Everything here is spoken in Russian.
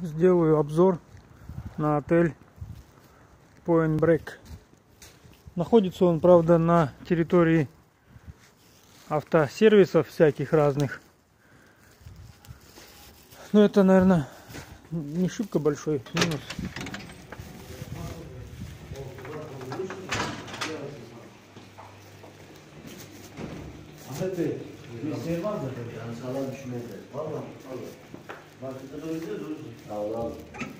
сделаю обзор на отель Point Break. Находится он, правда, на территории автосервисов всяких разных. Но это, наверное, не шибко большой минус. Bir var mı? Yani sağlam düşmeye de. Valla. Markete doğru gidiyoruz. Sağ ol.